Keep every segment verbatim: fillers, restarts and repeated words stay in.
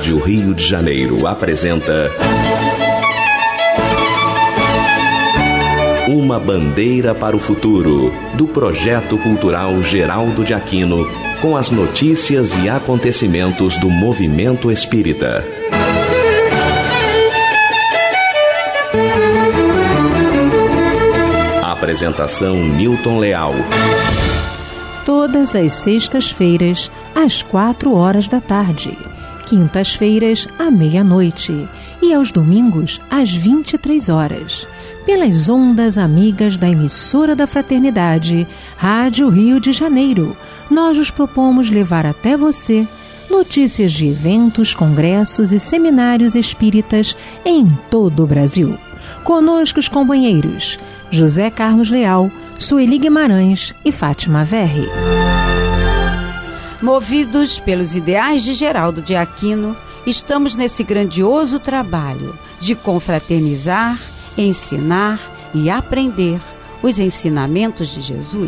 Rádio Rio de Janeiro apresenta Uma Bandeira para o Futuro, do Projeto Cultural Geraldo de Aquino, com as notícias e acontecimentos do movimento espírita. Apresentação Newton Leal. Todas as sextas-feiras, às quatro horas da tarde, quintas-feiras, à meia-noite e aos domingos, às vinte e três horas, pelas ondas amigas da emissora da Fraternidade, Rádio Rio de Janeiro, nós nos propomos levar até você notícias de eventos, congressos e seminários espíritas em todo o Brasil. Conosco os companheiros José Carlos Leal, Sueli Guimarães e Fátima Verri. Movidos pelos ideais de Geraldo de Aquino, estamos nesse grandioso trabalho de confraternizar, ensinar e aprender os ensinamentos de Jesus.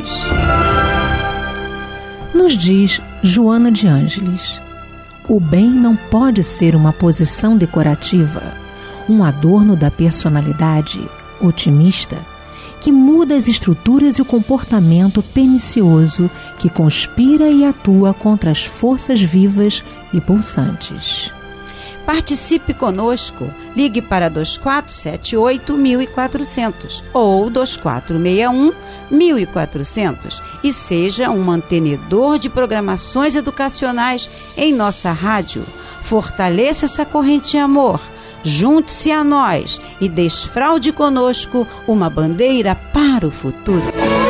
Nos diz Joana de Ângeles: o bem não pode ser uma posição decorativa, um adorno da personalidade otimista que muda as estruturas e o comportamento pernicioso que conspira e atua contra as forças vivas e pulsantes. Participe conosco. Ligue para dois quatro sete oito, mil e quatrocentos ou dois quatro seis um, mil e quatrocentos e seja um mantenedor de programações educacionais em nossa rádio. Fortaleça essa corrente de amor. Junte-se a nós e desfraude conosco uma bandeira para o futuro.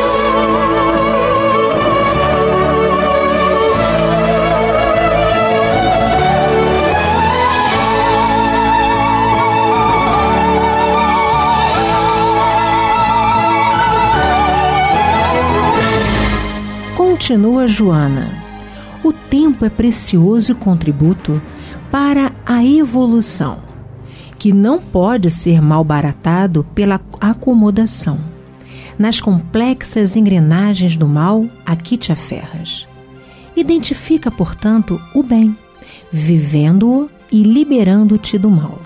Continua Joana: o tempo é precioso contributo para a evolução, que não pode ser malbaratado pela acomodação. Nas complexas engrenagens do mal, aqui te aferras. Identifica, portanto, o bem, vivendo-o e liberando-te do mal.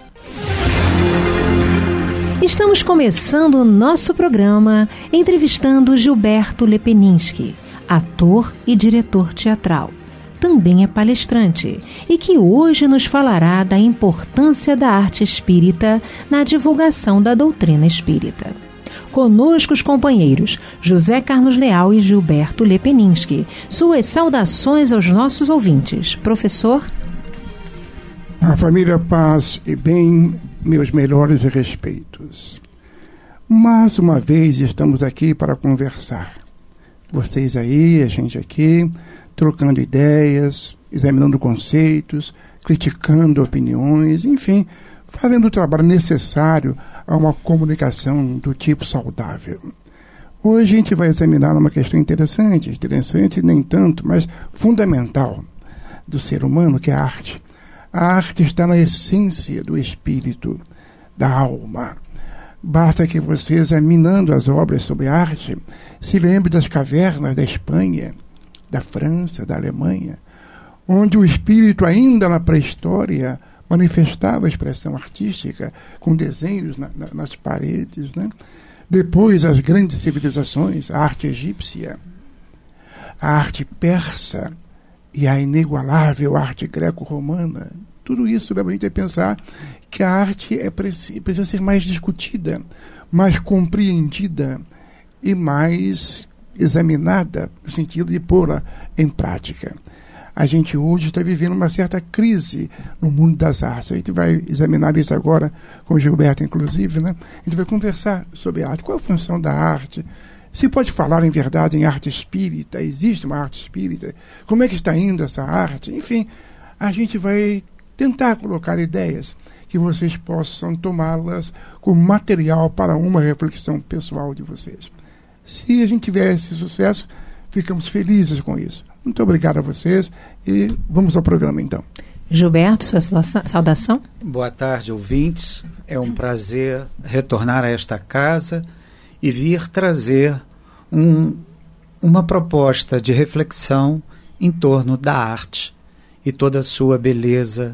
Estamos começando o nosso programa entrevistando Gilberto Lepeninsky, ator e diretor teatral. Também é palestrante e que hoje nos falará da importância da arte espírita na divulgação da doutrina espírita. Conosco os companheiros José Carlos Leal e Gilberto Lepeninsky. Suas saudações aos nossos ouvintes. Professor? A família Paz e Bem, meus melhores respeitos. Mais uma vez estamos aqui para conversar. Vocês aí, a gente aqui, trocando ideias, examinando conceitos, criticando opiniões, enfim, fazendo o trabalho necessário a uma comunicação do tipo saudável. Hoje a gente vai examinar uma questão interessante, interessante nem tanto, mas fundamental do ser humano, que é a arte. A arte está na essência do espírito, da alma. Basta que você, examinando as obras sobre arte, se lembre das cavernas da Espanha, da França, da Alemanha, onde o espírito, ainda na pré-história, manifestava a expressão artística com desenhos na, na, nas paredes, né? Depois, as grandes civilizações, a arte egípcia, a arte persa e a inigualável arte greco-romana. Tudo isso leva a gente a pensar que a arte é, precisa ser mais discutida, mais compreendida e mais examinada, no sentido de pô-la em prática. A gente hoje está vivendo uma certa crise no mundo das artes. A gente vai examinar isso agora com o Gilberto, inclusive, né? A gente vai conversar sobre a arte. Qual a função da arte? Se pode falar, em verdade, em arte espírita? Existe uma arte espírita? Como é que está indo essa arte? Enfim, a gente vai tentar colocar ideias que vocês possam tomá-las como material para uma reflexão pessoal de vocês. Se a gente tiver esse sucesso, ficamos felizes com isso. Muito obrigado a vocês e vamos ao programa então. Gilberto, sua saudação? Boa tarde, ouvintes. É um prazer retornar a esta casa e vir trazer um, uma proposta de reflexão em torno da arte e toda a sua beleza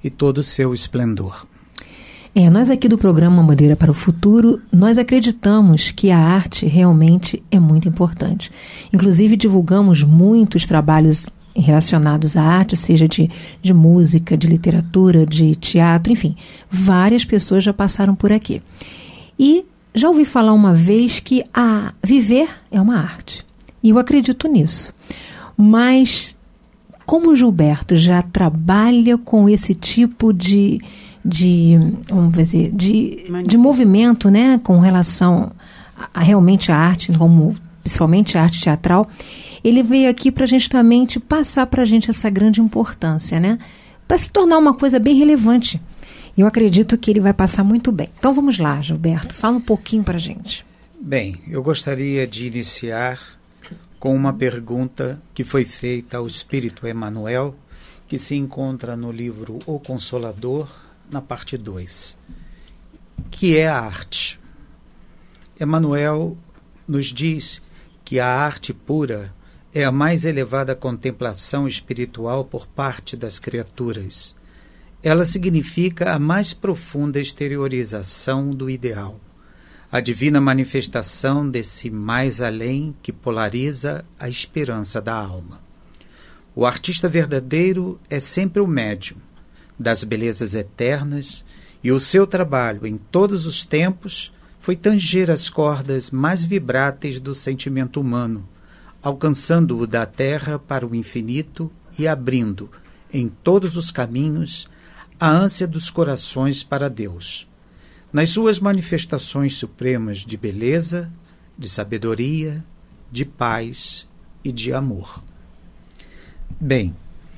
e todo o seu esplendor. É, nós aqui do programa Madeira para o Futuro, nós acreditamos que a arte realmente é muito importante. Inclusive divulgamos muitos trabalhos relacionados à arte, seja de, de música, de literatura, de teatro, enfim. Várias pessoas já passaram por aqui. E já ouvi falar uma vez que a viver é uma arte. E eu acredito nisso. Mas como o Gilberto já trabalha com esse tipo de... de, vamos dizer, de, de movimento, né, com relação a, a realmente a arte, como, principalmente a arte teatral, ele veio aqui para justamente passar para a gente essa grande importância, né, para se tornar uma coisa bem relevante. Eu acredito que ele vai passar muito bem. Então vamos lá, Gilberto, fala um pouquinho para a gente. Bem, eu gostaria de iniciar com uma pergunta que foi feita ao Espírito Emmanuel, que se encontra no livro O Consolador, na parte dois, que é a arte. Emmanuel nos diz que a arte pura é a mais elevada contemplação espiritual por parte das criaturas. Ela significa a mais profunda exteriorização do ideal, a divina manifestação desse mais além que polariza a esperança da alma. O artista verdadeiro é sempre o médium das belezas eternas, e o seu trabalho em todos os tempos foi tanger as cordas mais vibráteis do sentimento humano, alcançando-o da terra para o infinito e abrindo, em todos os caminhos, a ânsia dos corações para Deus. Nas suas manifestações supremas de beleza, de sabedoria, de paz e de amor. Bem,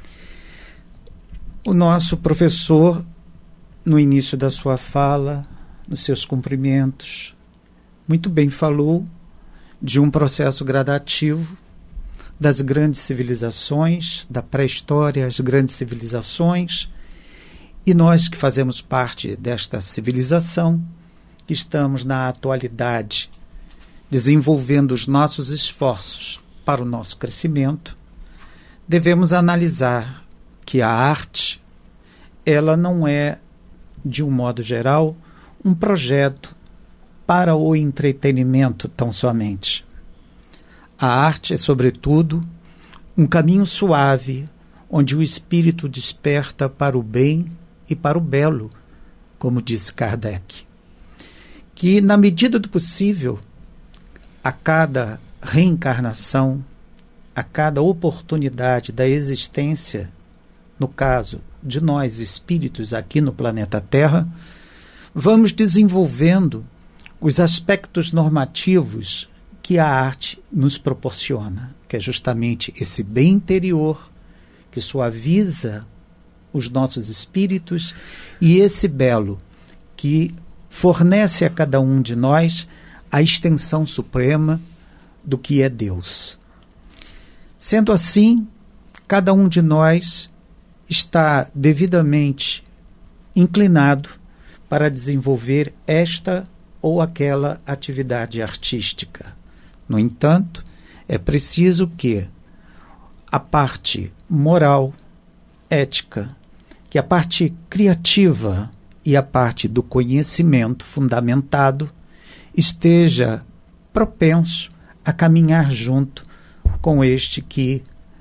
o nosso professor, no início da sua fala, nos seus cumprimentos, muito bem falou de um processo gradativo das grandes civilizações, da pré-história às grandes civilizações, e nós que fazemos parte desta civilização, que estamos na atualidade desenvolvendo os nossos esforços para o nosso crescimento, devemos analisar que a arte, ela não é, de um modo geral, um projeto para o entretenimento tão somente. A arte é, sobretudo, um caminho suave, onde o espírito desperta para o bem e para o belo, como disse Kardec. Que, na medida do possível, a cada reencarnação, a cada oportunidade da existência, no caso de nós espíritos aqui no planeta Terra, vamos desenvolvendo os aspectos normativos que a arte nos proporciona, que é justamente esse bem interior que suaviza os nossos espíritos e esse belo que fornece a cada um de nós a extensão suprema do que é Deus. Sendo assim, cada um de nós está devidamente inclinado para desenvolver esta ou aquela atividade artística. No entanto, é preciso que a parte moral, ética, que a parte criativa e a parte do conhecimento fundamentado esteja propenso a caminhar junto com este que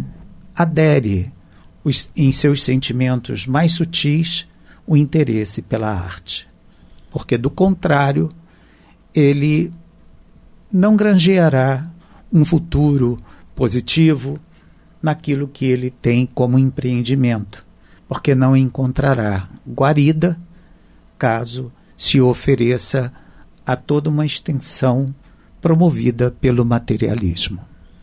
adere os, em seus sentimentos mais sutis o interesse pela arte. Porque, do contrário, ele não granjeará um futuro positivo naquilo que ele tem como empreendimento, porque não encontrará guarida caso se ofereça a toda uma extensão promovida pelo materialismo.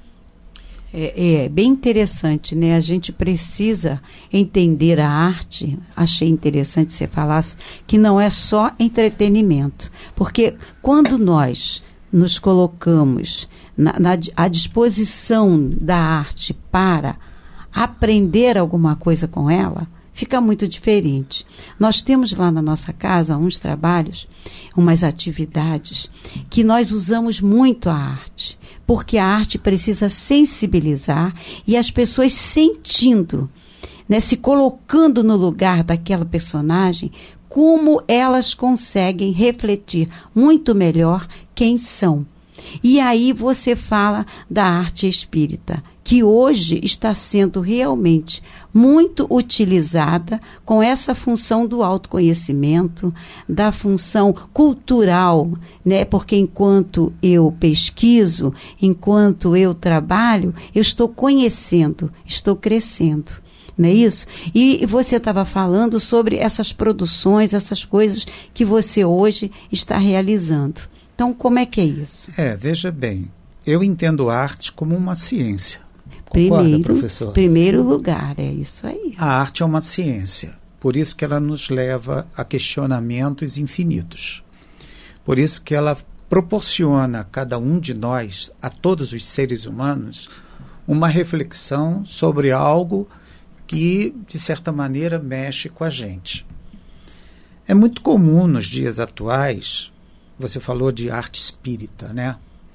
É, é bem interessante, né? A gente precisa entender a arte. Achei interessante você falasse que não é só entretenimento, porque quando nós nos colocamos na, na, à disposição da arte para aprender alguma coisa com ela, fica muito diferente. Nós temos lá na nossa casa uns trabalhos, umas atividades que nós usamos muito a arte, porque a arte precisa sensibilizar e as pessoas sentindo, né, se colocando no lugar daquela personagem, como elas conseguem refletir muito melhor quem são. E aí você fala da arte espírita, que hoje está sendo realmente muito utilizada com essa função do autoconhecimento, da função cultural, né? Porque enquanto eu pesquiso, enquanto eu trabalho, eu estou conhecendo, estou crescendo. Não é isso? E você estava falando sobre essas produções, essas coisas que você hoje está realizando. Então, como é que é isso? É, veja bem, eu entendo arte como uma ciência. Concorda, primeiro, professor? Primeiro lugar, é isso aí. A arte é uma ciência, por isso que ela nos leva a questionamentos infinitos. Por isso que ela proporciona a cada um de nós, a todos os seres humanos, uma reflexão sobre algo que, de certa maneira, mexe com a gente. É muito comum nos dias atuais, você falou de arte espírita, né?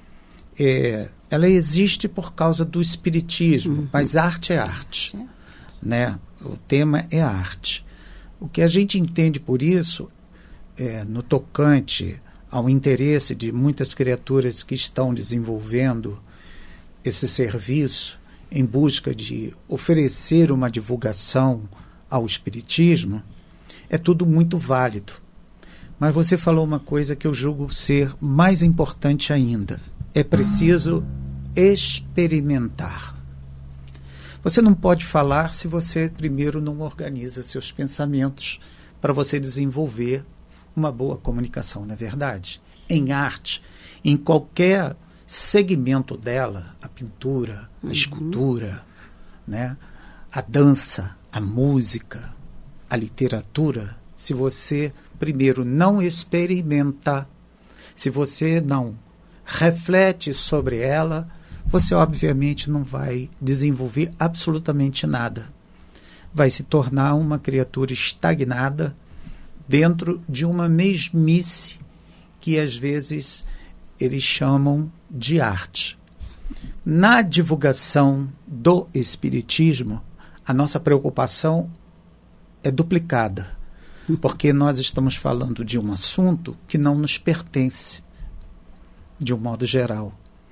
É, ela existe por causa do espiritismo, uhum. mas arte é arte, é. né? O tema é arte. O que a gente entende por isso, é, no tocante ao interesse de muitas criaturas que estão desenvolvendo esse serviço em busca de oferecer uma divulgação ao espiritismo, é tudo muito válido. Mas você falou uma coisa que eu julgo ser mais importante ainda. É preciso experimentar. Você não pode falar se você primeiro não organiza seus pensamentos para você desenvolver uma boa comunicação, não é verdade? Em arte, em qualquer segmento dela, a pintura, a uhum. escultura, né? A dança, a música, a literatura, se você primeiro não experimenta, se você não reflete sobre ela, você obviamente não vai desenvolver absolutamente nada. Vai se tornar uma criatura estagnada dentro de uma mesmice que às vezes eles chamam de arte. Na divulgação do espiritismo, a nossa preocupação é duplicada, porque nós estamos falando de um assunto que não nos pertence, de um modo geral.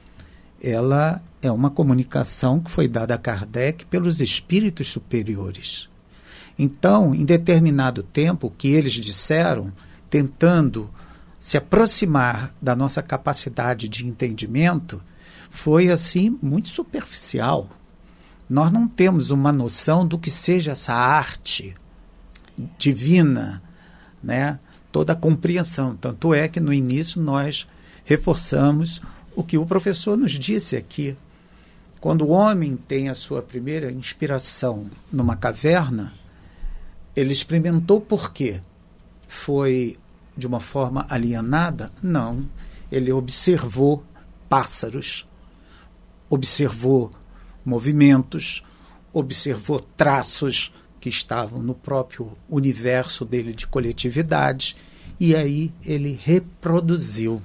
Ela é uma comunicação que foi dada a Kardec pelos espíritos superiores. Então, em determinado tempo, o que eles disseram, tentando se aproximar da nossa capacidade de entendimento, foi assim muito superficial. Nós não temos uma noção do que seja essa arte divina, né? Toda a compreensão. Tanto é que no início nós reforçamos o que o professor nos disse aqui. Quando o homem tem a sua primeira inspiração numa caverna, ele experimentou por quê? Foi de uma forma alienada? Não. Ele observou pássaros, observou movimentos, observou traços que estavam no próprio universo dele de coletividade, e aí ele reproduziu.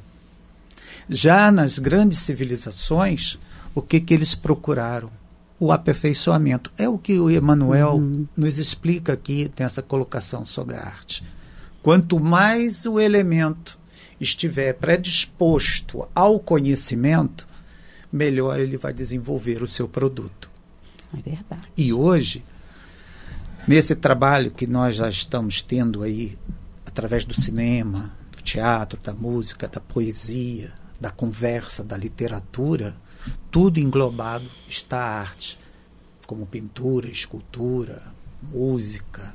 Já nas grandes civilizações, o que, que eles procuraram? O aperfeiçoamento. É o que o Emmanuel uhum. nos explica aqui nessa colocação sobre a arte. Quanto mais o elemento estiver predisposto ao conhecimento, melhor ele vai desenvolver o seu produto. É verdade. E hoje, nesse trabalho que nós já estamos tendo aí, através do cinema, do teatro, da música, da poesia, da conversa, da literatura, tudo englobado está a arte, como pintura, escultura, música,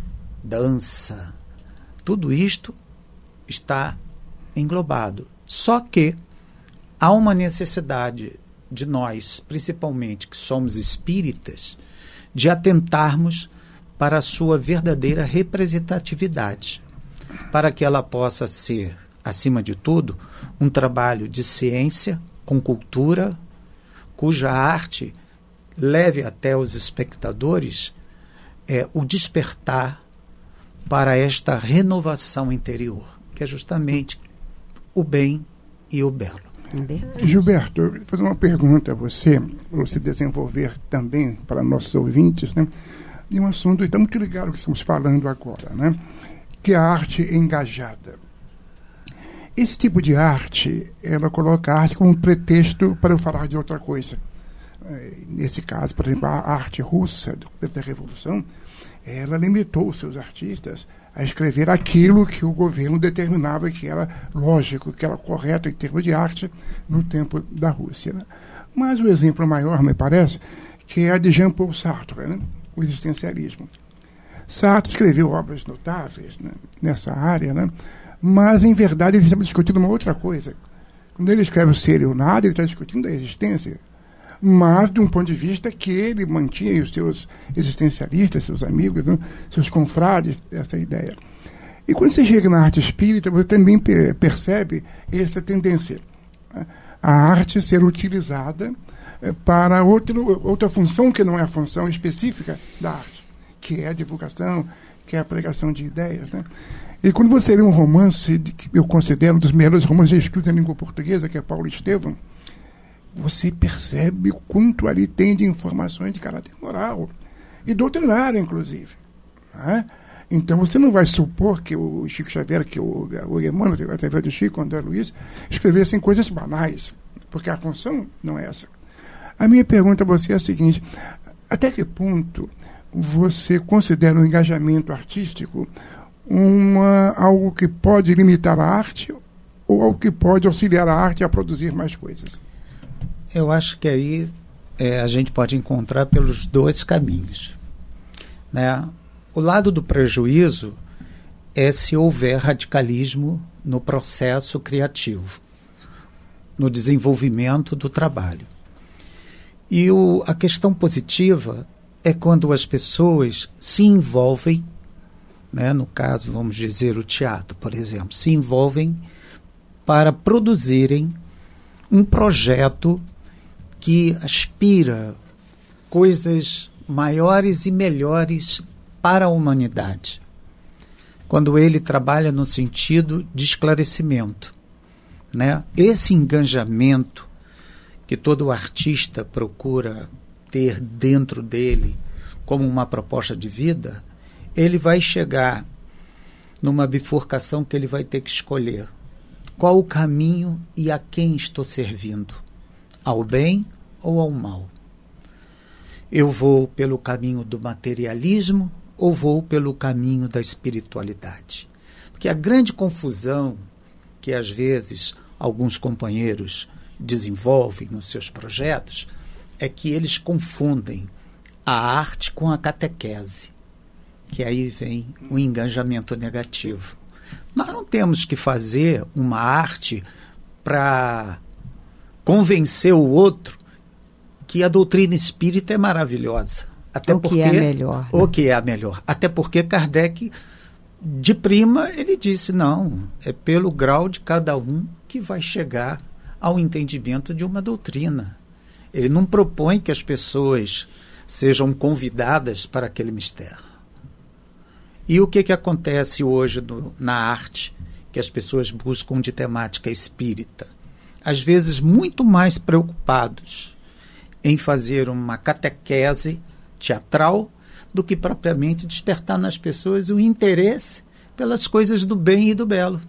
dança. Tudo isto está englobado. Só que há uma necessidade de nós, principalmente que somos espíritas, de atentarmos para a sua verdadeira representatividade, para que ela possa ser, acima de tudo, um trabalho de ciência, com cultura, cuja arte leve até os espectadores é, o despertar para esta renovação interior, que é justamente o bem e o belo. Gilberto, eu vou fazer uma pergunta a você, para você desenvolver também para nossos ouvintes, né? de um assunto que está muito ligado ao que estamos falando agora, né? Que é a arte engajada. Esse tipo de arte, ela coloca a arte como um pretexto para eu falar de outra coisa. Nesse caso, por exemplo, a arte russa, da Revolução, ela limitou os seus artistas a escrever aquilo que o governo determinava que era lógico, que era correto em termos de arte no tempo da Rússia, né? Mas o exemplo maior, me parece, que é a de Jean-Paul Sartre, né? O existencialismo. Sartre escreveu obras notáveis, né, nessa área, né? Mas, em verdade, ele estava discutindo uma outra coisa. Quando ele escreve o Ser e o Nada, ele está discutindo a existência, mas de um ponto de vista que ele mantinha, e os seus existencialistas, seus amigos, né, seus confrades, essa ideia. E quando você chega na arte espírita, você também per- percebe essa tendência, né? A arte ser utilizada eh, para outro, outra função que não é a função específica da arte, que é a divulgação, que é a pregação de ideias, né? E quando você lê um romance de, que eu considero um dos melhores romances escritos em língua portuguesa, que é Paulo Estevam, você percebe o quanto ali tem de informações de caráter moral e doutrinário, inclusive, né? Então você não vai supor que o Chico Xavier, que o, o Emmanuel, através do Chico, o André Luiz, escrevessem coisas banais, porque a função não é essa. A minha pergunta a você é a seguinte: até que ponto você considera o engajamento artístico uma, algo que pode limitar a arte ou algo que pode auxiliar a arte a produzir mais coisas? Eu acho que aí é, a gente pode encontrar pelos dois caminhos, né? O lado do prejuízo é se houver radicalismo no processo criativo, no desenvolvimento do trabalho. E o, a questão positiva é quando as pessoas se envolvem, né, no caso, vamos dizer, o teatro, por exemplo, se envolvem para produzirem um projeto que aspira coisas maiores e melhores para a humanidade. Quando ele trabalha no sentido de esclarecimento, né? Esse engajamento que todo artista procura ter dentro dele como uma proposta de vida, ele vai chegar numa bifurcação que ele vai ter que escolher. Qual o caminho e a quem estou servindo? Ao bem ou ao mal? Eu vou pelo caminho do materialismo ou vou pelo caminho da espiritualidade? Porque a grande confusão que às vezes alguns companheiros desenvolvem nos seus projetos é que eles confundem a arte com a catequese, que aí vem o engajamento negativo. Nós não temos que fazer uma arte para convencer o outro que a doutrina espírita é maravilhosa. Até o porque, que é a melhor. Né? O que é a melhor. Até porque Kardec, de prima, ele disse, não, é pelo grau de cada um que vai chegar ao entendimento de uma doutrina. Ele não propõe que as pessoas sejam convidadas para aquele mistério. E o que, que acontece hoje no, na arte que as pessoas buscam de temática espírita? Às vezes muito mais preocupados em fazer uma catequese teatral do que propriamente despertar nas pessoas o interesse pelas coisas do bem e do belo.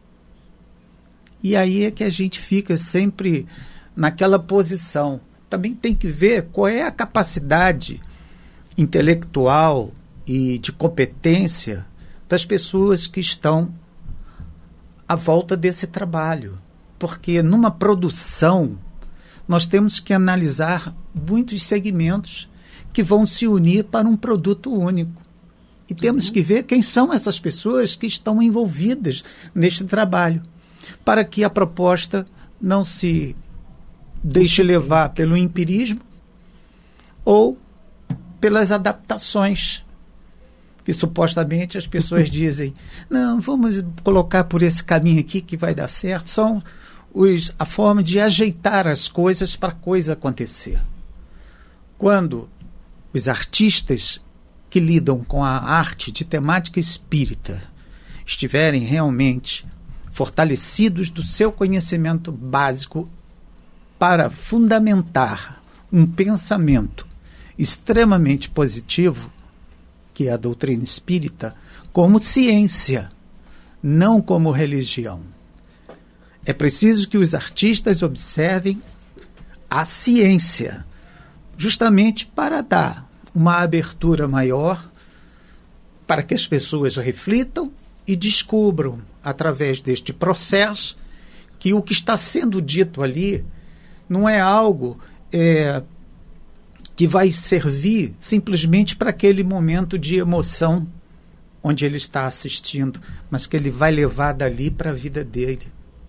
E aí é que a gente fica sempre naquela posição. Também tem que ver qual é a capacidade intelectual e de competência das pessoas que estão à volta desse trabalho. Porque numa produção nós temos que analisar muitos segmentos que vão se unir para um produto único. E temos uhum. que ver quem são essas pessoas que estão envolvidas neste trabalho, para que a proposta não se deixe levar pelo empirismo ou pelas adaptações que supostamente as pessoas dizem, não, vamos colocar por esse caminho aqui que vai dar certo. São os, a forma de ajeitar as coisas para a coisa acontecer. Quando os artistas que lidam com a arte de temática espírita estiverem realmente fortalecidos do seu conhecimento básico para fundamentar um pensamento extremamente positivo, que é a doutrina espírita, como ciência, não como religião. É preciso que os artistas observem a ciência, justamente para dar uma abertura maior, para que as pessoas reflitam e descubram, através deste processo, que o que está sendo dito ali não é algo é, que vai servir simplesmente para aquele momento de emoção onde ele está assistindo, mas que ele vai levar dali para a vida dele.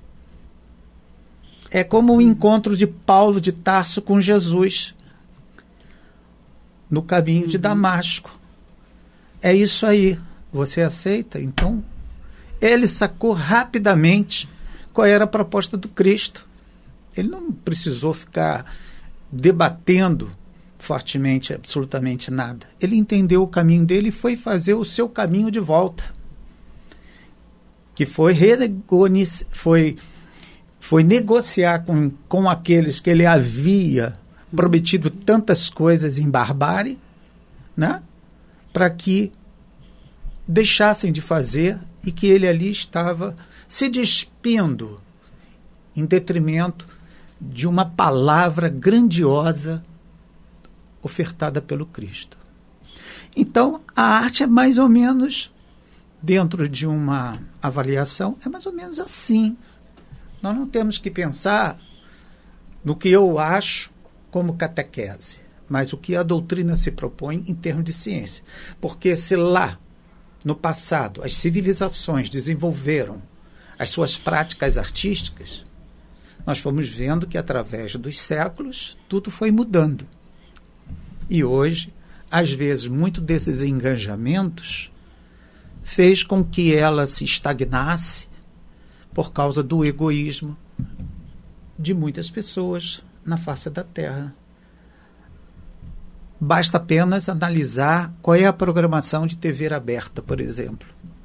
É como o encontro de Paulo de Tarso com Jesus no caminho de Damasco. É isso aí. Você aceita? Então, ele sacou rapidamente qual era a proposta do Cristo. Ele não precisou ficar debatendo fortemente absolutamente nada. Ele entendeu o caminho dele e foi fazer o seu caminho de volta, que foi, foi, foi negociar com, com aqueles que ele havia prometido tantas coisas em barbárie, né, para que deixassem de fazer e que ele ali estava se despindo em detrimento de uma palavra grandiosa ofertada pelo Cristo. Então, a arte é mais ou menos, dentro de uma avaliação, é mais ou menos assim. Nós não temos que pensar no que eu acho como catequese, mas o que a doutrina se propõe em termos de ciência. Porque se lá, no passado, as civilizações desenvolveram as suas práticas artísticas, nós fomos vendo que, através dos séculos, tudo foi mudando. E hoje, às vezes, muito desses engajamentos fez com que ela se estagnasse por causa do egoísmo de muitas pessoas na face da Terra. Basta apenas analisar qual é a programação de T V aberta, por exemplo.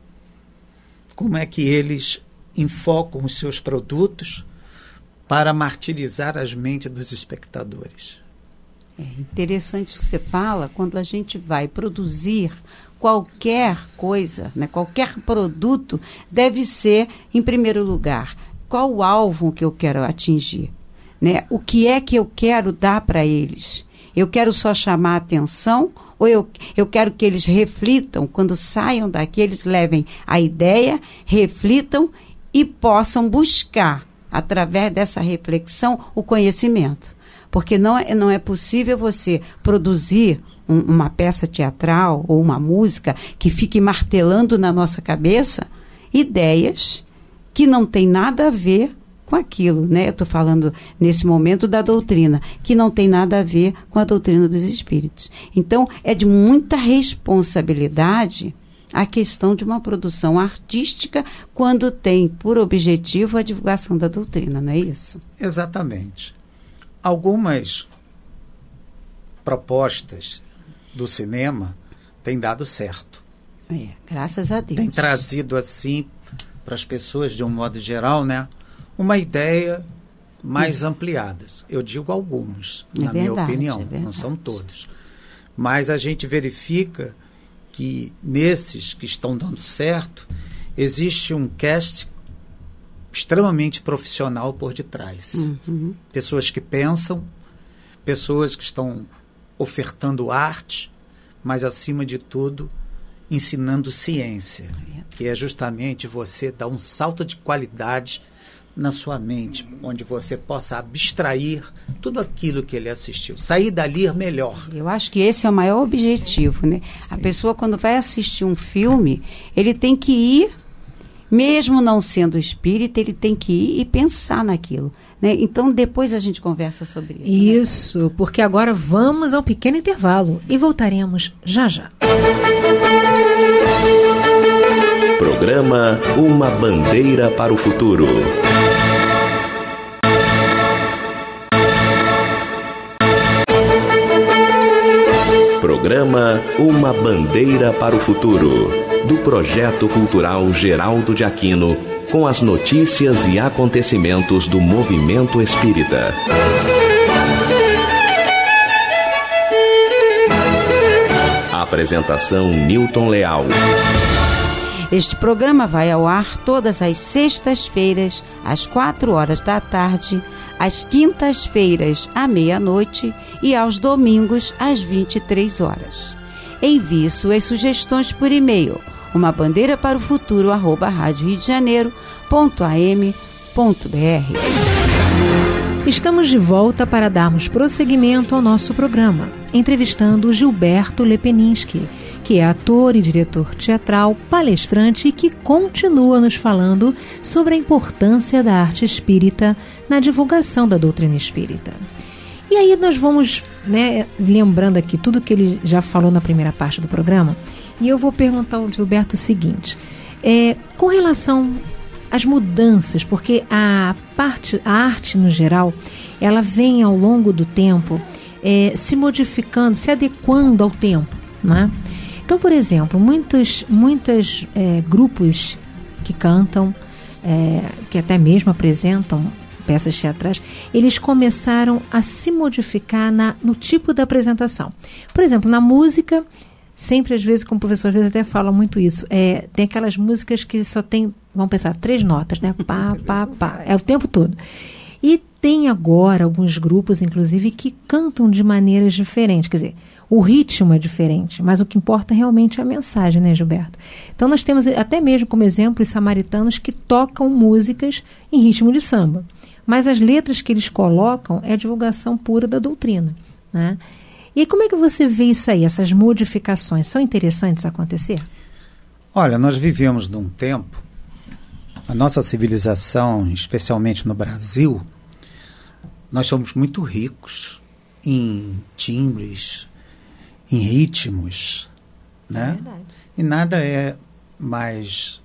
Como é que eles enfocam os seus produtos para martirizar as mentes dos espectadores. É interessante que você fala, quando a gente vai produzir qualquer coisa, né, qualquer produto, deve ser, em primeiro lugar, qual o alvo que eu quero atingir, né? O que é que eu quero dar para eles? Eu quero só chamar a atenção ou eu, eu quero que eles reflitam, quando saiam daqui, eles levem a ideia, reflitam e possam buscar, através dessa reflexão, o conhecimento. Porque não é, não é possível você produzir um, uma peça teatral ou uma música que fique martelando na nossa cabeça ideias que não tem nada a ver com aquilo, né? Eu estou falando nesse momento da doutrina, que não tem nada a ver com a doutrina dos espíritos. Então, é de muita responsabilidade a questão de uma produção artística quando tem por objetivo a divulgação da doutrina, não é isso? Exatamente. Algumas propostas do cinema têm dado certo. É, graças a Deus. Tem trazido, assim, para as pessoas, de um modo geral, né, uma ideia mais é. ampliada. Eu digo alguns, é na verdade, minha opinião, é não são todos. Mas a gente verifica que nesses que estão dando certo, existe um cast extremamente profissional por detrás. Uhum. Pessoas que pensam, pessoas que estão ofertando arte, mas, acima de tudo, ensinando ciência, que é justamente você dar um salto de qualidade na sua mente, onde você possa abstrair tudo aquilo que ele assistiu, sair dali melhor. Eu acho que esse é o maior objetivo, né? Sim. A pessoa, quando vai assistir um filme, ele tem que ir, mesmo não sendo espírita, ele tem que ir e pensar naquilo, né? Então, depois a gente conversa sobre isso. Isso, né? Porque agora vamos ao pequeno intervalo e voltaremos já já. Programa Uma Bandeira para o Futuro. Programa Uma Bandeira para o Futuro, do Projeto Cultural Geraldo de Aquino, com as notícias e acontecimentos do movimento espírita. Apresentação Newton Leal. Este programa vai ao ar todas as sextas-feiras, às quatro horas da tarde, às quintas-feiras, à meia-noite e aos domingos, às vinte e três horas. Envie suas sugestões por e-mail, uma bandeira para o futuro, arroba rádio rio de janeiro ponto a m ponto b r. Estamos de volta para darmos prosseguimento ao nosso programa, entrevistando Gilberto Lepeninsky, que é ator e diretor teatral, palestrante e que continua nos falando sobre a importância da arte espírita na divulgação da doutrina espírita. E aí nós vamos, né, lembrando aqui tudo que ele já falou na primeira parte do programa, e eu vou perguntar ao Gilberto o seguinte, é, com relação às mudanças, porque a, parte, a arte no geral, ela vem ao longo do tempo é, se modificando, se adequando ao tempo, não é? Então, por exemplo, muitos, muitos é, grupos que cantam, é, que até mesmo apresentam peças teatrais, eles começaram a se modificar na, no tipo da apresentação. Por exemplo, na música, sempre às vezes, como o professor às vezes até fala muito isso, é, tem aquelas músicas que só tem, vamos pensar, três notas, né? Pá, pá, pá, é o tempo todo. E tem agora alguns grupos, inclusive, que cantam de maneiras diferentes, quer dizer, o ritmo é diferente, mas o que importa realmente é a mensagem, né, Gilberto? Então nós temos até mesmo como exemplo os samaritanos que tocam músicas em ritmo de samba, mas as letras que eles colocam é a divulgação pura da doutrina, né? E como é que você vê isso aí, essas modificações, são interessantes acontecer? Olha, nós vivemos num tempo, a nossa civilização, especialmente no Brasil, nós somos muito ricos em timbres, em ritmos, né? É verdade. E nada é mais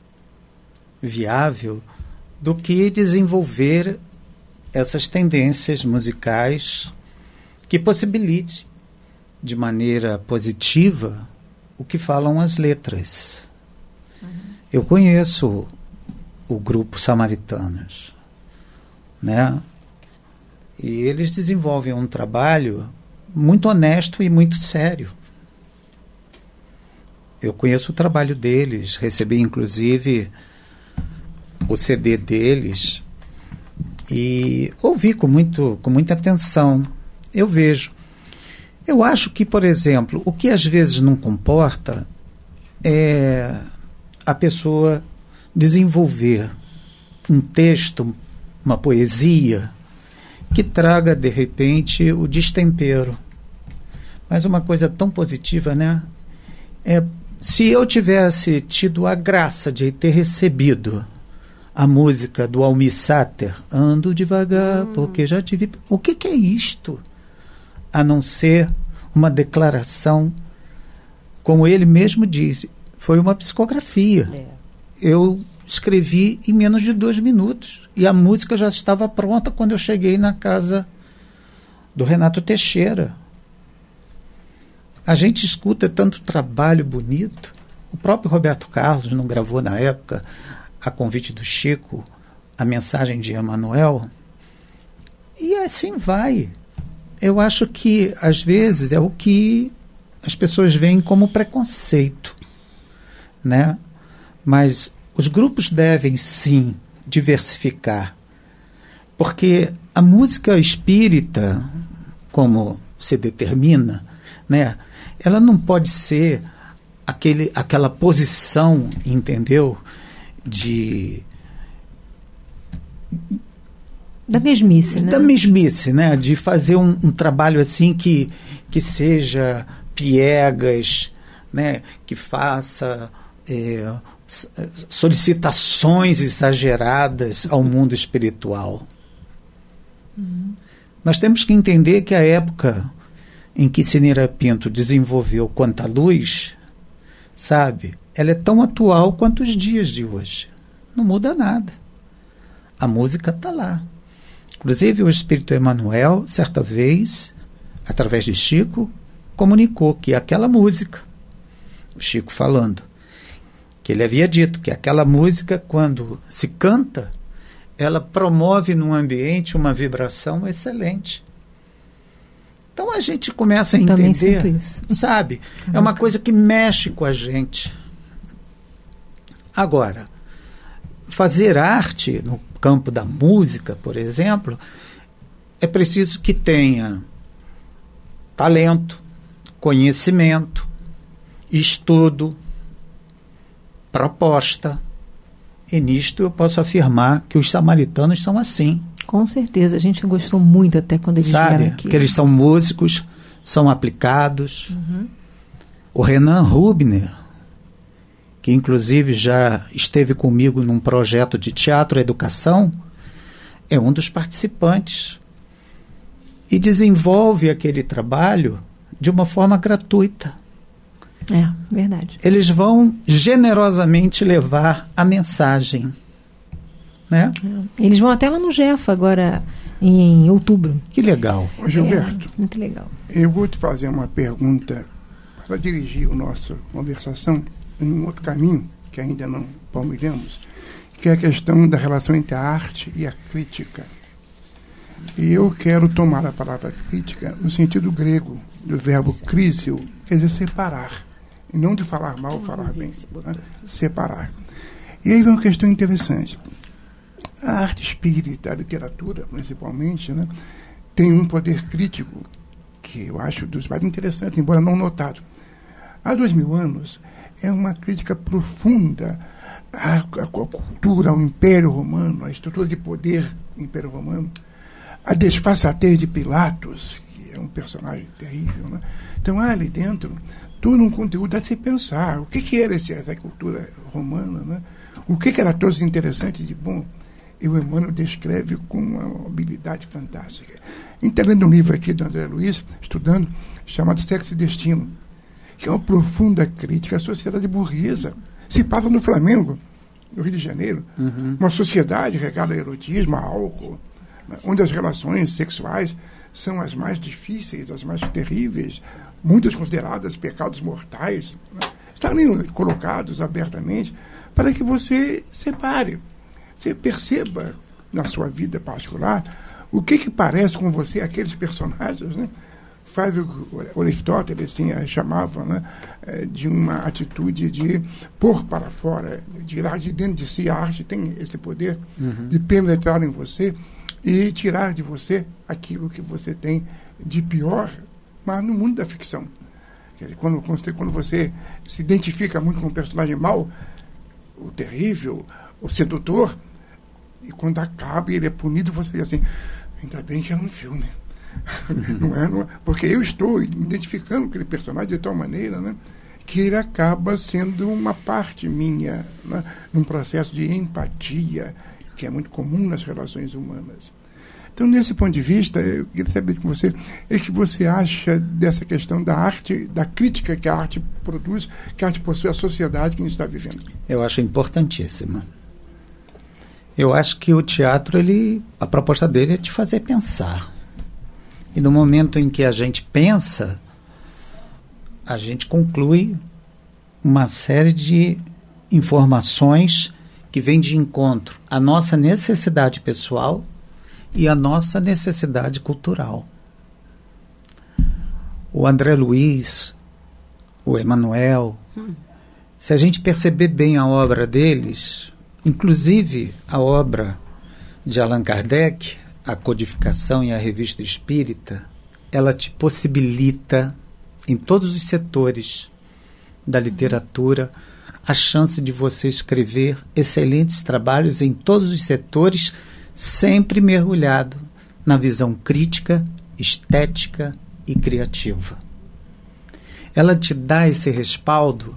viável do que desenvolver essas tendências musicais que possibilite de maneira positiva o que falam as letras. Uhum. Eu conheço o grupo Samaritanos, né? E eles desenvolvem um trabalho muito honesto e muito sério. Eu conheço o trabalho deles, recebi inclusive o C D deles e ouvi com, muito, com muita atenção. Eu vejo. Eu acho que, por exemplo, o que às vezes não comporta é a pessoa desenvolver um texto, uma poesia, que traga, de repente, o destempero. Mas uma coisa tão positiva, né? É, se eu tivesse tido a graça de ter recebido a música do Almir Sater, Ando Devagar, hum. porque já tive... O que, que é isto? A não ser uma declaração, como ele mesmo disse, foi uma psicografia. É. Eu escrevi em menos de dois minutos. E a música já estava pronta quando eu cheguei na casa do Renato Teixeira. A gente escuta tanto trabalho bonito. O próprio Roberto Carlos não gravou na época, a convite do Chico, a mensagem de Emanuel. E assim vai. Eu acho que, às vezes, é o que as pessoas veem como preconceito, né? Mas os grupos devem, sim, diversificar, porque a música espírita, como se determina, né, ela não pode ser aquele, aquela posição, entendeu, de... Da mesmice, né? Da mesmice, né? De fazer um, um trabalho assim que, que seja piegas, né? Que faça é, solicitações exageradas ao mundo espiritual. Uhum. Nós temos que entender que a época em que Cineira Pinto desenvolveu Quanta Luz, sabe, ela é tão atual quanto os dias de hoje. Não muda nada. A música está lá. Inclusive, o Espírito Emanuel, certa vez, através de Chico, comunicou que aquela música, o Chico falando, que ele havia dito que aquela música, quando se canta, ela promove num ambiente uma vibração excelente. Então a gente começa a Eu também entender, sinto isso. sabe? É uma coisa que mexe com a gente. Agora, fazer arte no campo da música, por exemplo, é preciso que tenha talento, conhecimento, estudo, proposta. E nisto eu posso afirmar que os samaritanos são assim. Com certeza, a gente gostou muito até quando eles Sabe? vieram aqui. Que eles são músicos, são aplicados. Uhum. O Renan Rubner, que inclusive já esteve comigo num projeto de teatro e educação, é um dos participantes e desenvolve aquele trabalho de uma forma gratuita. É, verdade. Eles vão generosamente levar a mensagem, né? É. Eles vão até lá no Jefa agora em, em outubro. Que legal. Ô, Gilberto, É, muito legal. eu vou te fazer uma pergunta para dirigir a nossa conversação em um outro caminho que ainda não palmilhamos, que é a questão da relação entre a arte e a crítica. E eu quero tomar a palavra crítica no sentido grego do verbo crísio, quer dizer separar, e não de falar mal ou falar bem, né? Separar. E aí vem uma questão interessante. A arte espírita, a literatura, principalmente, né, tem um poder crítico que eu acho dos mais interessantes, embora não notado. Há dois mil anos, é uma crítica profunda à, à cultura, ao Império Romano, à estrutura de poder do Império Romano, a desfaçatez de Pilatos, que é um personagem terrível, né? Então há ali dentro todo um conteúdo a se pensar. O que, que era esse, essa cultura romana, né? O que, que era tão interessante de bom? E o Emmanuel descreve com uma habilidade fantástica. Então, lendo um livro aqui do André Luiz, estudando, chamado Sexo e Destino, que é uma profunda crítica à sociedade burguesa. Se passa no Flamengo, no Rio de Janeiro, uhum. Uma sociedade regada a erotismo, a álcool, né, onde as relações sexuais são as mais difíceis, as mais terríveis, muitas consideradas pecados mortais, né, estão ali colocados abertamente para que você separe. Você perceba na sua vida particular o que que parece com você aqueles personagens, né? Faz o, o Aristóteles tinha, chamava, né, de uma atitude de pôr para fora, de tirar de dentro de si. A arte tem esse poder uhum. de penetrar em você e tirar de você aquilo que você tem de pior, mas no mundo da ficção. Quer dizer, quando, quando você se identifica muito com um personagem mau, o terrível, o sedutor, e quando acaba e ele é punido, você diz assim, ainda bem que era um filme. Uhum. Não é, não é? Porque eu estou me identificando com aquele personagem de tal maneira, né, que ele acaba sendo uma parte minha, né, num processo de empatia que é muito comum nas relações humanas. Então, nesse ponto de vista, eu queria saber com você, o que você acha dessa questão da arte, da crítica que a arte produz, que a arte possui à sociedade que a gente está vivendo? Eu acho importantíssima. Eu acho que o teatro, ele, a proposta dele é te fazer pensar. E no momento em que a gente pensa, a gente conclui uma série de informações que vêm de encontro à nossa necessidade pessoal e à nossa necessidade cultural. O André Luiz, o Emmanuel, hum. se a gente perceber bem a obra deles, inclusive a obra de Allan Kardec, a Codificação e a Revista Espírita, ela te possibilita, em todos os setores da literatura, a chance de você escrever excelentes trabalhos em todos os setores, sempre mergulhado na visão crítica, estética e criativa. Ela te dá esse respaldo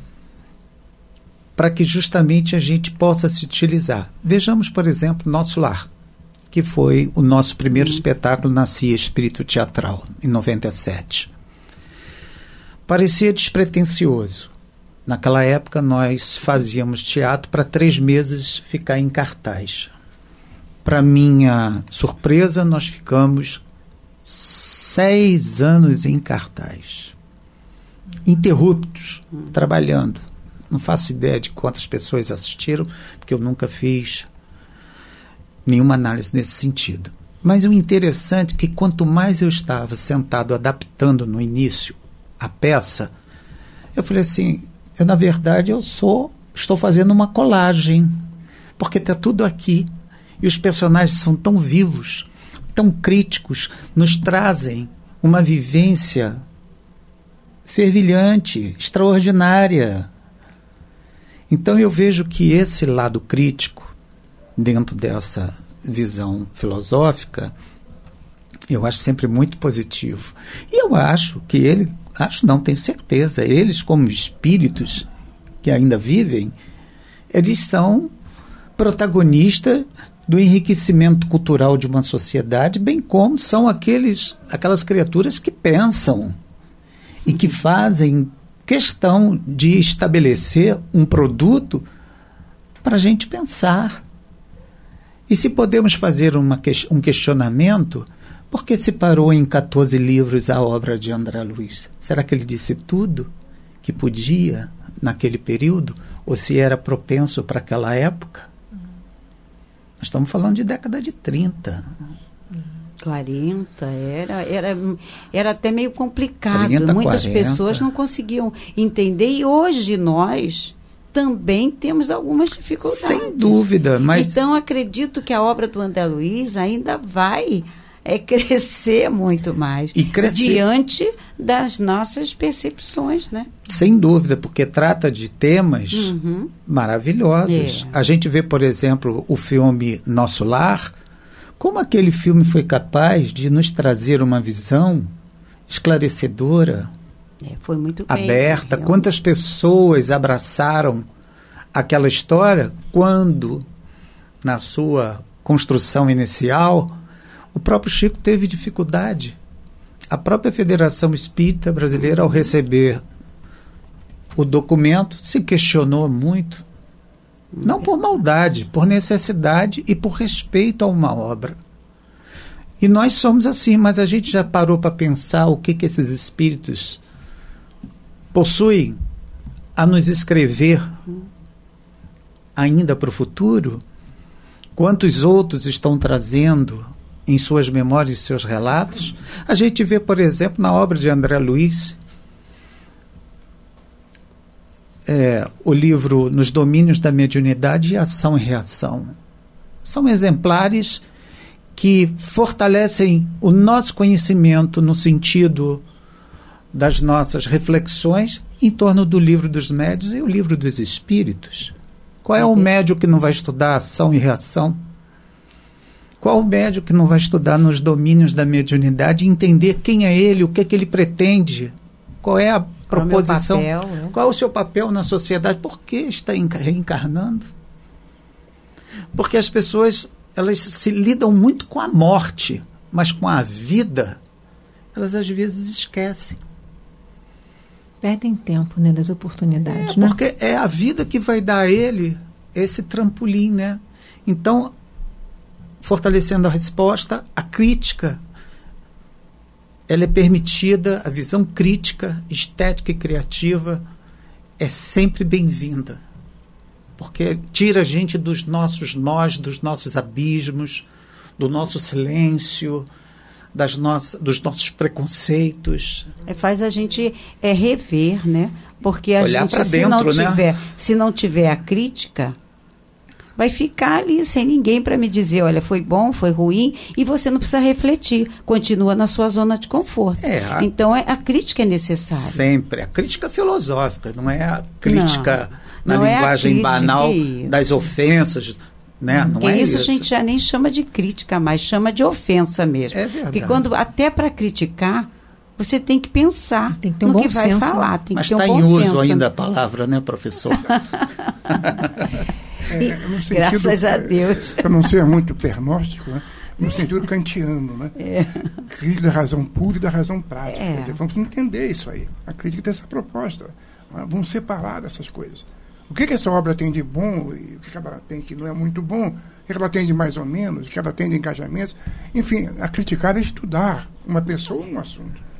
para que justamente a gente possa se utilizar. Vejamos, por exemplo, Nosso Lar, que foi o nosso primeiro espetáculo na C I A Espírito Teatral, em noventa e sete. Parecia despretensioso. Naquela época, nós fazíamos teatro para três meses ficar em cartaz. Para minha surpresa, nós ficamos seis anos em cartaz. Interruptos, trabalhando. Não faço ideia de quantas pessoas assistiram, porque eu nunca fiz nenhuma análise nesse sentido. Mas o interessante é que quanto mais eu estava sentado adaptando no início a peça, eu falei assim, eu na verdade eu sou, estou fazendo uma colagem, porque está tudo aqui. E os personagens são tão vivos, tão críticos, nos trazem uma vivência fervilhante, extraordinária. Então eu vejo que esse lado crítico, dentro dessa visão filosófica, eu acho sempre muito positivo. E eu acho que ele, acho não, tenho certeza, eles como espíritos que ainda vivem, eles são protagonistas do enriquecimento cultural de uma sociedade, bem como são aqueles, aquelas criaturas que pensam e que fazem questão de estabelecer um produto para a gente pensar. E se podemos fazer uma, um questionamento, por que se parou em catorze livros a obra de André Luiz? Será que ele disse tudo que podia naquele período? Ou se era propenso para aquela época? Nós estamos falando de década de trinta. quarenta, era, era, era até meio complicado. trinta, Muitas quarenta. pessoas não conseguiam entender, e hoje nós também temos algumas dificuldades. Sem dúvida, mas... Então, acredito que a obra do André Luiz ainda vai é, crescer muito mais. E crescer... Diante das nossas percepções, né? Sem dúvida, porque trata de temas uhum. maravilhosos. É. A gente vê, por exemplo, o filme Nosso Lar, como aquele filme foi capaz de nos trazer uma visão esclarecedora, é, foi muito bem, aberta. realmente. Quantas pessoas abraçaram aquela história quando, na sua construção inicial, o próprio Chico teve dificuldade. A própria Federação Espírita Brasileira, ao receber o documento, se questionou muito. Não por maldade, por necessidade e por respeito a uma obra. E nós somos assim, mas a gente já parou para pensar o que, que esses espíritos possuem a nos escrever ainda para o futuro? Quantos outros estão trazendo em suas memórias e seus relatos? A gente vê, por exemplo, na obra de André Luiz, É, o livro Nos Domínios da Mediunidade e Ação e Reação. São exemplares que fortalecem o nosso conhecimento no sentido das nossas reflexões em torno do livro dos médiuns e o livro dos espíritos. Qual é o médium que não vai estudar ação e reação? Qual o médium que não vai estudar nos domínios da mediunidade e entender quem é ele, o que é que ele pretende? Qual é a proposição? Qual é o papel, né? Qual é o seu papel na sociedade? Por que está reencarnando? Porque as pessoas, elas se lidam muito com a morte, mas com a vida, elas às vezes esquecem. Perdem tempo, né, das oportunidades, É, né? porque é a vida que vai dar a ele esse trampolim, né? Então, fortalecendo a resposta, a crítica, ela é permitida, a visão crítica, estética e criativa é sempre bem-vinda, porque tira a gente dos nossos nós, dos nossos abismos, do nosso silêncio, das nossas, dos nossos preconceitos. É, faz a gente é, rever, né? Porque a Olhar gente, pra se, dentro, não né? tiver, se não tiver a crítica, vai ficar ali sem ninguém para me dizer, olha, foi bom, foi ruim, e você não precisa refletir, continua na sua zona de conforto. É, a, então, é, a crítica é necessária. Sempre. A crítica filosófica, não é a crítica não, na não linguagem é banal isso. das ofensas, né? Não Porque é isso, isso a gente já nem chama de crítica mais, chama de ofensa mesmo. É verdade. Porque quando, até para criticar, você tem que pensar tem que ter um no bom que vai senso, falar. Tem Mas que ter está um em bom uso senso, ainda né? a palavra, né, professor? É, no sentido, Graças a Deus. Para não ser muito pernóstico, né? No sentido kantiano, né? É. Crítica da razão pura e da razão prática. É. Quer dizer, vamos entender isso aí. A crítica tem essa proposta. Né? Vamos separar dessas coisas. O que, que essa obra tem de bom e o que, que ela tem que não é muito bom? O que, que ela tem de mais ou menos? O que ela tem de engajamentos? Enfim, a criticar é estudar uma pessoa ou um assunto.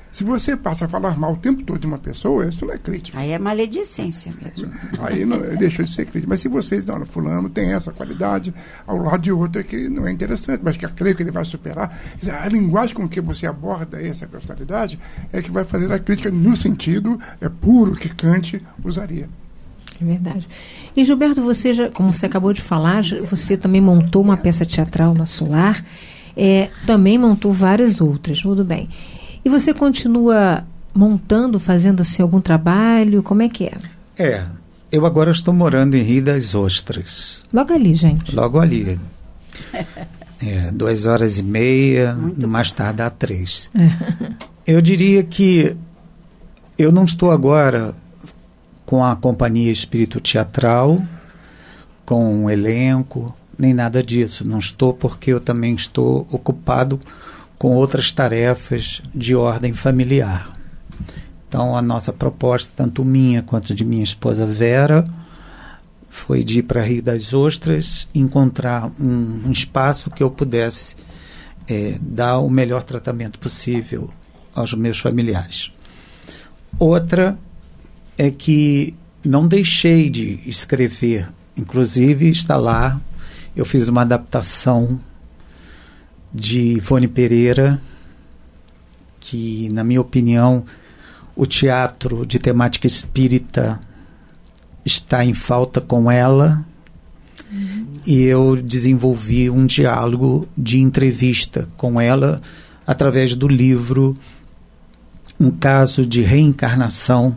Se você passa a falar mal o tempo todo de uma pessoa, isso não é crítica. Aí é maledicência mesmo. Aí não, deixa de ser crítica. Mas se você diz, olha, fulano tem essa qualidade, ao lado de outra que não é interessante, mas que eu creio que ele vai superar, a linguagem com que você aborda essa personalidade é que vai fazer a crítica no sentido é puro que Kant usaria. É verdade. E Gilberto, você já, como você acabou de falar, você também montou uma peça teatral no Solar, é, também montou várias outras, tudo bem. E você continua montando, fazendo assim algum trabalho? Como é que é? É, eu agora estou morando em Rio das Ostras. Logo ali, gente. Logo ali. É, duas horas e meia, Muito mais tarde dá três. Eu diria que eu não estou agora com a companhia Espírito Teatral, com um elenco, nem nada disso. Não estou porque eu também estou ocupado com outras tarefas de ordem familiar. Então, a nossa proposta, tanto minha quanto de minha esposa Vera, foi de ir para Rio das Ostras, encontrar um, um espaço que eu pudesse é, dar o melhor tratamento possível aos meus familiares. Outra é que não deixei de escrever, inclusive está lá, eu fiz uma adaptação de Ivone Pereira, que, na minha opinião, o teatro de temática espírita está em falta com ela, uhum. E eu desenvolvi um diálogo de entrevista com ela através do livro Um Caso de Reencarnação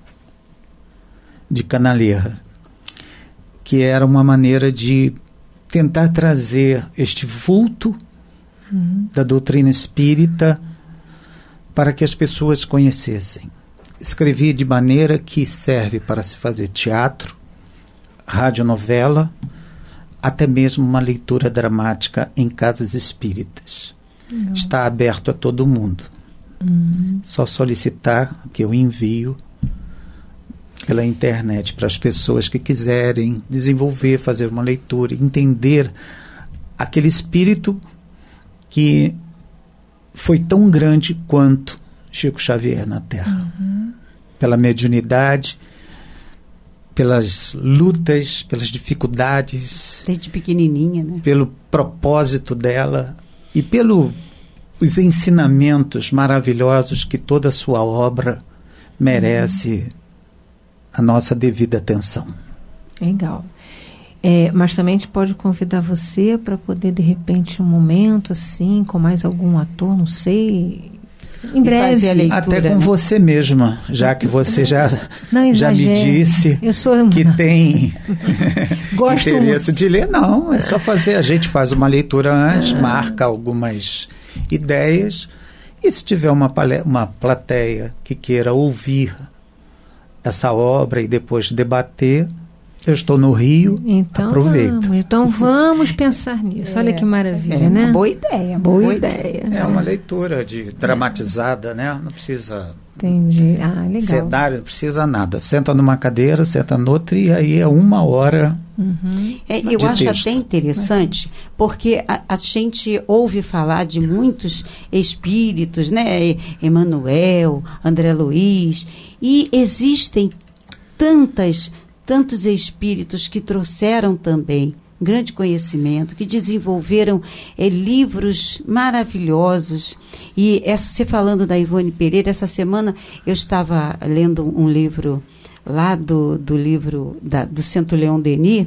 de Canaleira, que era uma maneira de tentar trazer este vulto uhum. da doutrina espírita para que as pessoas conhecessem. Escrevi de maneira que serve para se fazer teatro, radionovela, até mesmo uma leitura dramática em casas espíritas. Uhum. Está aberto a todo mundo. Uhum. Só solicitar que eu envio pela internet para as pessoas que quiserem desenvolver, fazer uma leitura, entender aquele espírito que foi tão grande quanto Chico Xavier na Terra. Uhum. Pela mediunidade, pelas lutas, pelas dificuldades. Desde pequenininha, né? Pelo propósito dela e pelos ensinamentos maravilhosos que toda a sua obra merece uhum. a nossa devida atenção. Legal. É, mas também a gente pode convidar você para poder, de repente, um momento assim, com mais algum ator, não sei, em breve. Leitura, até com né? você mesma, já que você já, já me disse Eu sou... que tem interesse de ler. Não, é só fazer. A gente faz uma leitura antes, ah. marca algumas ideias, e se tiver uma, uma plateia que queira ouvir essa obra e depois debater, eu estou no Rio, então aproveita. Vamos, então vamos pensar nisso. É, Olha que maravilha, é, né? Boa ideia, boa, boa ideia. ideia. É uma leitura de dramatizada, né? Não precisa Entendi. Ah, legal. cenário, não precisa nada. Senta numa cadeira, senta noutra e aí é uma hora uhum. é, Eu de acho texto. Até interessante, porque a, a gente ouve falar de muitos espíritos, né? Emmanuel, André Luiz, e existem tantas tantos espíritos que trouxeram também grande conhecimento, que desenvolveram é, livros maravilhosos. E essa, você falando da Ivone Pereira, essa semana eu estava lendo um livro lá do, do livro da, do Centro Leon Denis,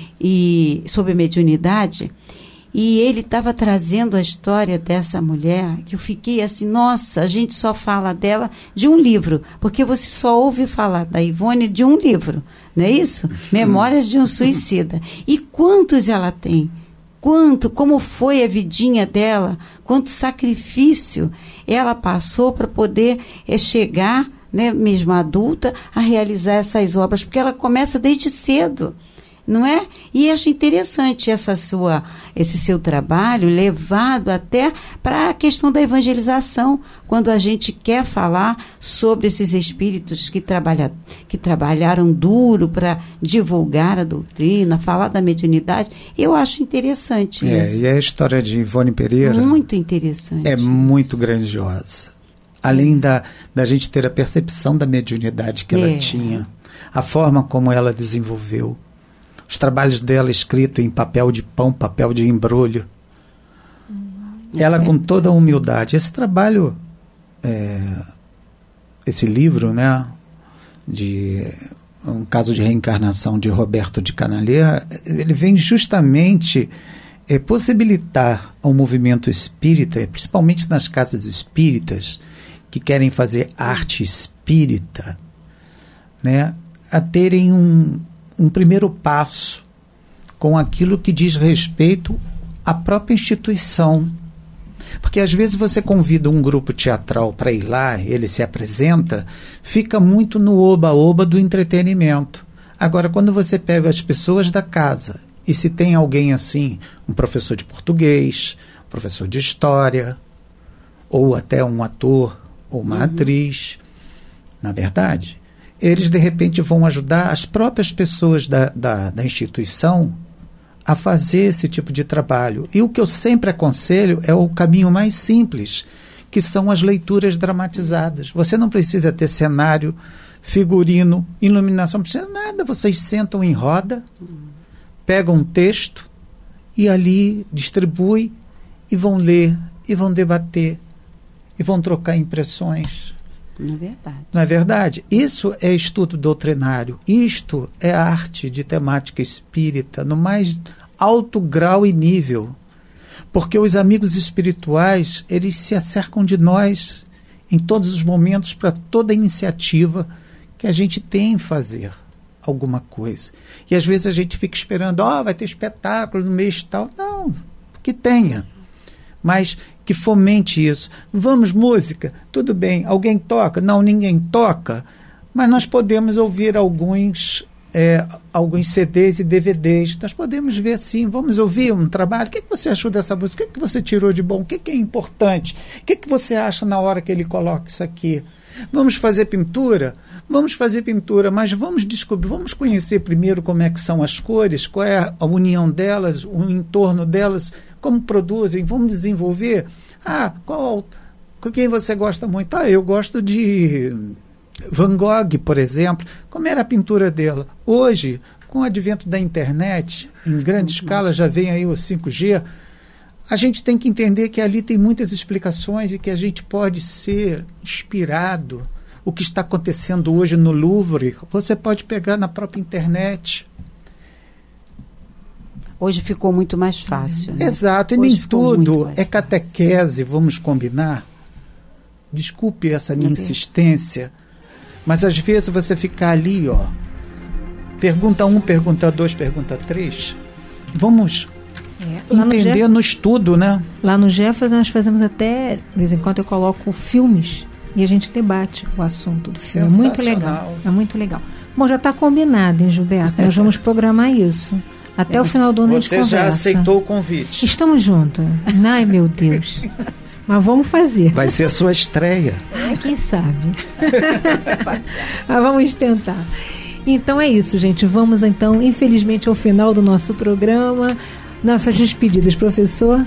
e, sobre mediunidade, e ele estava trazendo a história dessa mulher, que eu fiquei assim, nossa, a gente só fala dela de um livro, porque você só ouve falar da Ivone de um livro, não é isso? Memórias de um Suicida. E quantos ela tem? Quanto, como foi a vidinha dela? Quanto sacrifício ela passou para poder é, chegar, né, mesmo adulta, a realizar essas obras, porque ela começa desde cedo. Não é? E acho interessante essa sua, esse seu trabalho levado até para a questão da evangelização, quando a gente quer falar sobre esses espíritos que, trabalha, que trabalharam duro para divulgar a doutrina, falar da mediunidade. Eu acho interessante é, isso. E a história de Ivone Pereira muito interessante. É muito grandiosa. além da, da gente ter a percepção da mediunidade que é. ela tinha, a forma como ela desenvolveu, os trabalhos dela escritos em papel de pão, papel de embrulho, hum, ela é. com toda a humildade. Esse trabalho, é, esse livro, né, de um caso de reencarnação de Roberto de Canaleira, ele vem justamente é, possibilitar ao movimento espírita, principalmente nas casas espíritas, que querem fazer arte espírita, né, a terem um, um primeiro passo com aquilo que diz respeito à própria instituição. Porque às vezes você convida um grupo teatral para ir lá, ele se apresenta, fica muito no oba-oba do entretenimento. Agora, quando você pega as pessoas da casa, e se tem alguém assim, um professor de português, um professor de história, ou até um ator, ou uma uhum. atriz, na verdade, eles de repente vão ajudar as próprias pessoas da, da, da instituição a fazer esse tipo de trabalho. E o que eu sempre aconselho é o caminho mais simples, que são as leituras dramatizadas. Você não precisa ter cenário, figurino, iluminação, não precisa nada. Vocês sentam em roda, pegam um texto e ali distribuem e vão ler, e vão debater, e vão trocar impressões. Não é verdade. Não é verdade? Isso é estudo doutrinário. Isto é arte de temática espírita no mais alto grau e nível. Porque os amigos espirituais, eles se acercam de nós em todos os momentos para toda iniciativa que a gente tem em fazer alguma coisa. E às vezes a gente fica esperando, ó, oh, vai ter espetáculo no mês tal. Não, que tenha. Mas que fomente isso. Vamos, música? Tudo bem. Alguém toca? Não, ninguém toca. Mas nós podemos ouvir alguns, é, alguns C Ds e D V Ds. Nós podemos ver sim. Vamos ouvir um trabalho. O que, que você achou dessa música? O que, que você tirou de bom? O que, que é importante? O que, que você acha na hora que ele coloca isso aqui? Vamos fazer pintura? Vamos fazer pintura, mas vamos descobrir, vamos conhecer primeiro como é que são as cores, qual é a união delas, o entorno delas, como produzem, vamos desenvolver. Ah, qual, quem você gosta muito? Ah, eu gosto de Van Gogh, por exemplo. Como era a pintura dela? Hoje, com o advento da internet, em grande uhum. escala, já vem aí o cinco G, a gente tem que entender que ali tem muitas explicações e que a gente pode ser inspirado. O que está acontecendo hoje no Louvre, você pode pegar na própria internet. Hoje ficou muito mais fácil. Né? Exato, e hoje nem tudo é catequese, vamos combinar. Desculpe essa minha insistência, mas às vezes você ficar ali, ó, pergunta um, pergunta dois, pergunta três, vamos é, entender no, no estudo, né? Lá no Jefferson nós fazemos até, de vez em quando eu coloco filmes e a gente debate o assunto do filme. É muito legal, é muito legal. Bom, já está combinado, hein, Gilberto? Nós vamos programar isso. Até o final do ano a gente conversa. Você já aceitou o convite. Estamos juntos. Ai, meu Deus. Mas vamos fazer. Vai ser a sua estreia. Ah, quem sabe. Mas vamos tentar. Então é isso, gente. Vamos, então, infelizmente, ao final do nosso programa. Nossas despedidas, professor.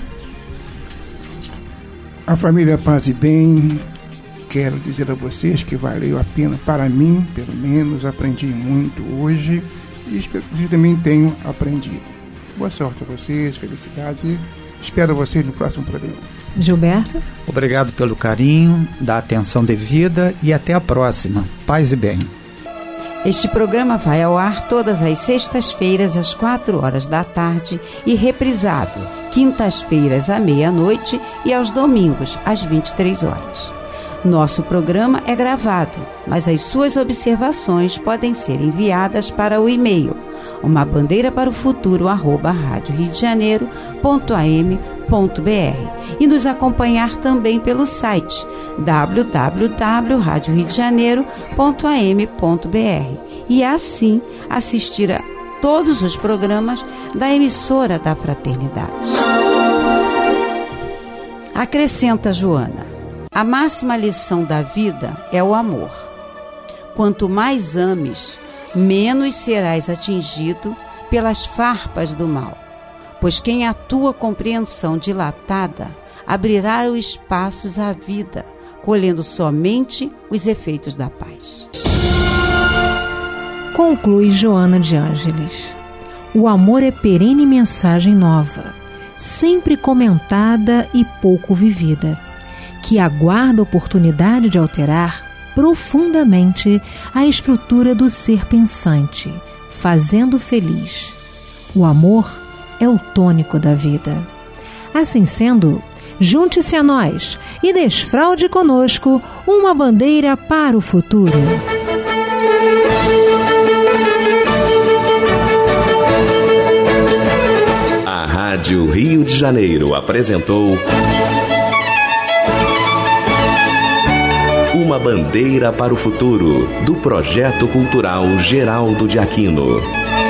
A família Paz e Bem, quero dizer a vocês que valeu a pena, para mim, pelo menos, aprendi muito hoje. E espero que vocês também tenham aprendido. Boa sorte a vocês, felicidades e espero vocês no próximo programa. Gilberto? Obrigado pelo carinho, da atenção devida e até a próxima. Paz e bem. Este programa vai ao ar todas as sextas-feiras às quatro horas da tarde e reprisado quintas-feiras à meia-noite e aos domingos às vinte e três horas. Nosso programa é gravado, mas as suas observações podem ser enviadas para o e-mail uma bandeira para o futuro arroba rádio rio de janeiro ponto a m ponto b r e nos acompanhar também pelo site w w w ponto rádio rio de janeiro ponto a m ponto b r e assim assistir a todos os programas da emissora da Fraternidade. Acrescenta Joana: a máxima lição da vida é o amor. Quanto mais ames, menos serás atingido pelas farpas do mal, pois quem a tua compreensão dilatada abrirá os espaços à vida colhendo somente os efeitos da paz. Conclui Joana de Ângeles. O amor é perene mensagem nova, sempre comentada e pouco vivida, que aguarda a oportunidade de alterar profundamente a estrutura do ser pensante, fazendo feliz. O amor é o tônico da vida. Assim sendo, junte-se a nós e desfraude conosco uma bandeira para o futuro. A Rádio Rio de Janeiro apresentou Uma Bandeira para o Futuro, do Projeto Cultural Geraldo de Aquino.